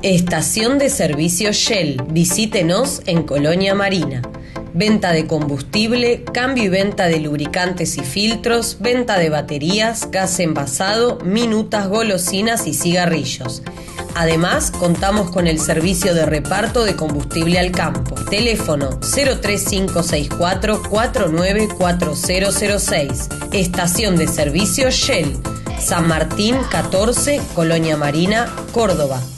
Estación de servicio Shell. Visítenos en Colonia Marina. Venta de combustible, cambio y venta de lubricantes y filtros, venta de baterías, gas envasado, minutas, golosinas y cigarrillos. Además, contamos con el servicio de reparto de combustible al campo. Teléfono 03564 494006. Estación de servicio Shell. San Martín 14, Colonia Marina, Córdoba.